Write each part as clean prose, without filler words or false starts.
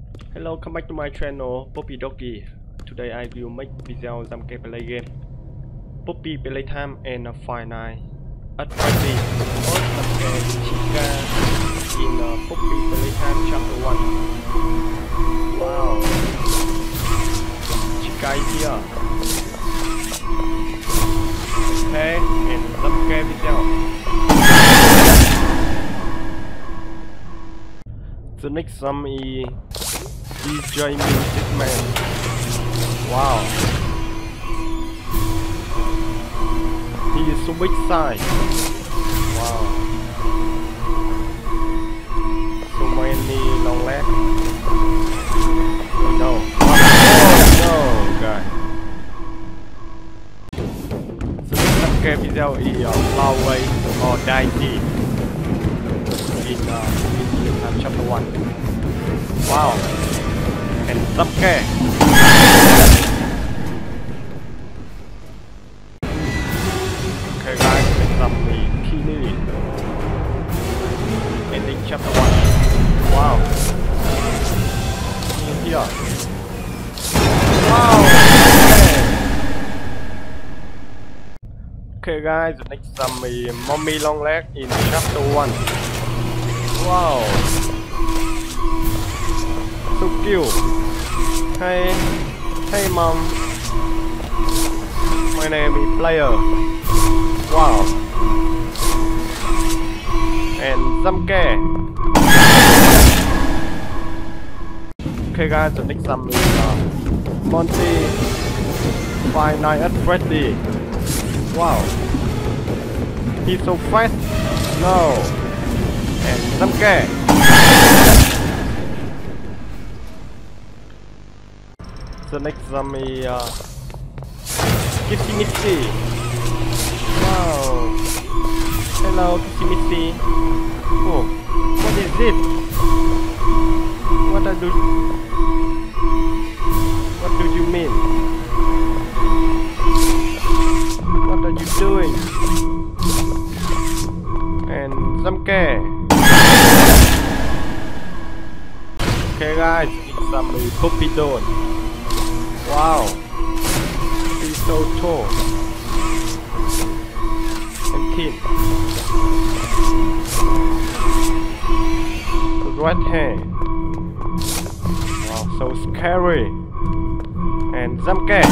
Hello, come back to my channel, Poppy Doggy. Today I will make video some gameplay game. Poppy Playtime and Five Nights at Freddy's. First of Chica in Poppy Playtime Chapter 1. Wow. Chica is here. Okay, and some game video. The next one is DJ Music Man. Wow. He is so big size. Wow. So many long legs. Oh no. Oh no, guys. The next game video is Flowway or Daisy in Chapter 1. Wow. And Subke. Okay guys, let's zombie Kili. Ending Chapter 1. Wow. Here. Wow. Okay guys, the next zombie Mommy Long Leg in Chapter 1. Wow. So cute. Hey mom. My name is Player. Wow. And Zamke. Okay guys, the next one is Monty Five Nights at Freddy's. Wow. He's so fast. No. And Zamke. The next zombie Kissy Missy. Wow. Hello Kissy Missy. Oh, what is it? What do you mean? What are you doing? And Zamke. Okay guys, it's zombie Poppy Doll. Wow, he's so tall and thin. The red hair. Wow, so scary. And Zamke.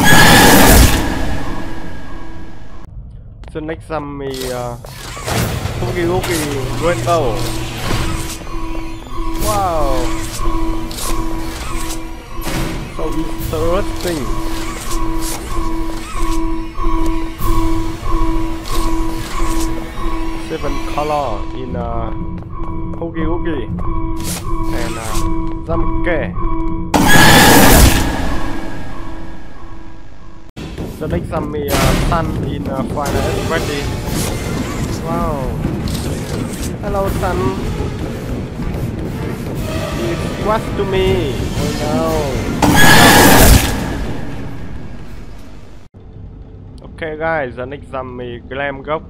The next zombie Oogie Rainbow. Wow. So interesting. Seven color in Oogie and Zamke. The next zombie Sun in Five Nights at Freddy's. Wow. Hello Sun. It was to me. Oh no. Okay guys, the next zombie Glam Rock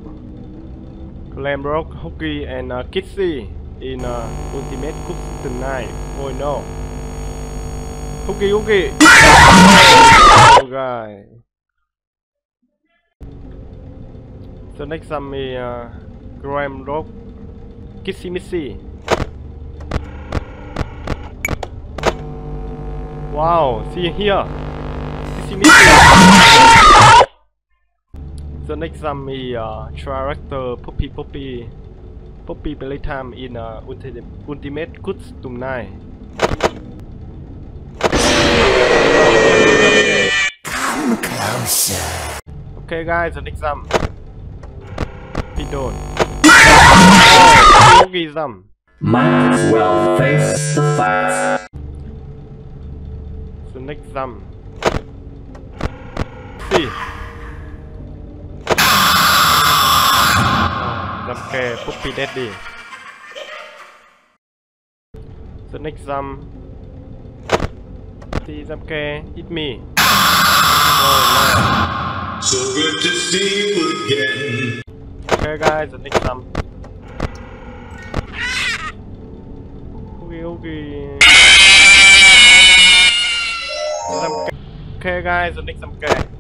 Hooky and Kissy in Ultimate Cooks Tonight. Oh no. Hooky. Oh guys. The next zombie Glam Rock Kissy Missy. Wow, see here. Kissy Missy. The next zombie character Poppy Playtime in Ultimate Goods Tonight. Come closer. Okay guys, the next zombie Pidon. Oh, Yogi zombie. Might as well face the facts. The next zombie. See. Zamke Poppy Daddy. The next see Zamke eat me. Oh no. So good to see you again. Okay guys, the next Okay. Okay guys, the next some game.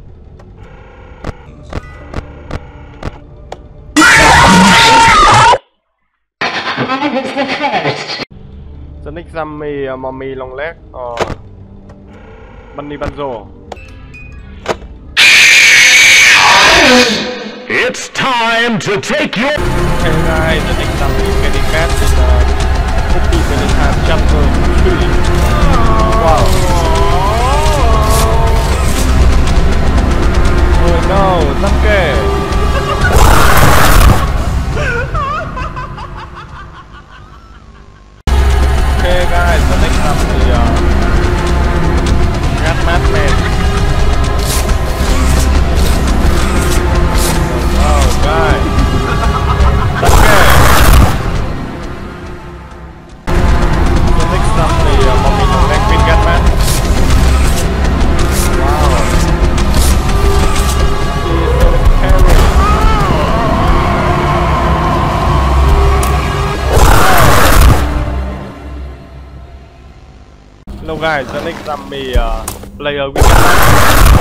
The next some mommy long leg or bunny banjo. It's time to take your... Okay guys, the next time we can get in Poppy Playtime chapter 3. Wow. Oh no, Samke. Okay guys, the next time we get Madman. Oh guys. Okay. The next time the mommy long leg with Gatman. Wow. She is so scary. Hello guys, the next time we player with Gatman.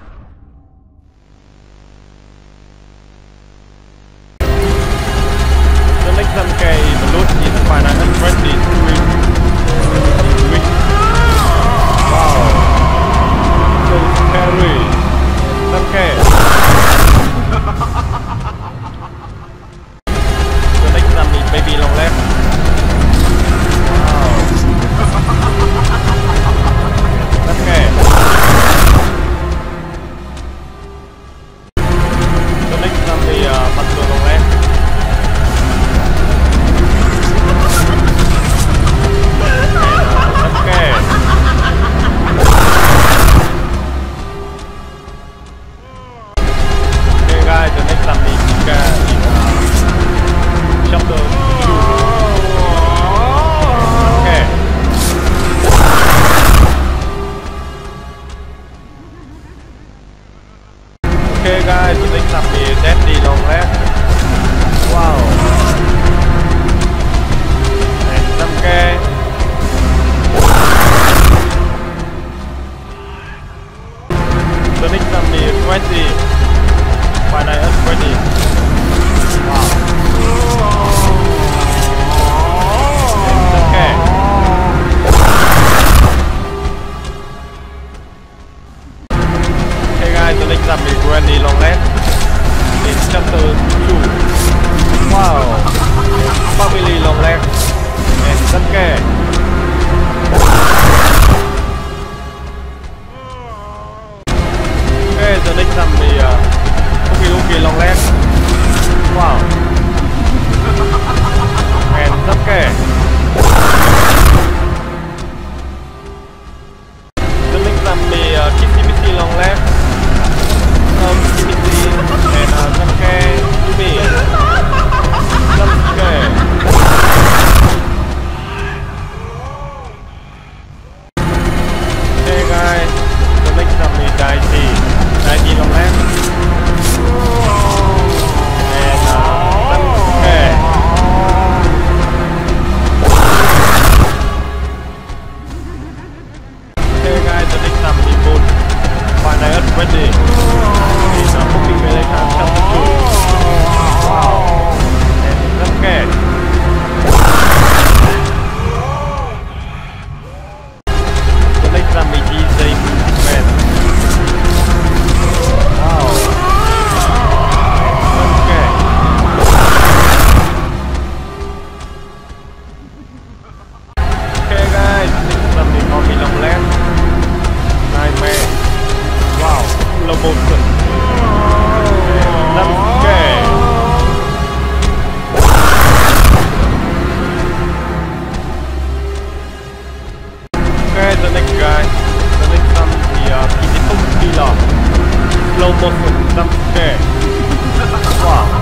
Some cây mà lút in Final Fantasy 3. Wow, so scary. Some cây. The next time is baby long leg. Wow. Some cây. The next time is Matsu long leg. Okay guys, the next up is Daddy long leg. Wow. And some K. The next up is 20. Final 20. Wow. And some K. The next up is Randy long leg in chapter 2. Wow. Family long leg and Samke. Okay, the next up is Uki long leg. Wow. And Samke. The next up is Kissy long leg. Timothy and Samke Yumi. Samke. Okay guys, the next time is Daiji. Daiji long leg. And Samke. Okay guys, the next time is Moon. Final 20. Poppy Playtime chapter 2. Wow. And Samke. The next time is DJ Music Man. Wow. And Samke. Okay guys, next time is Mommy long leg. Nightmare. Wow. Slow motion. Okay, the next guy, the next one is Killer. Slow motion, Samke. Wow.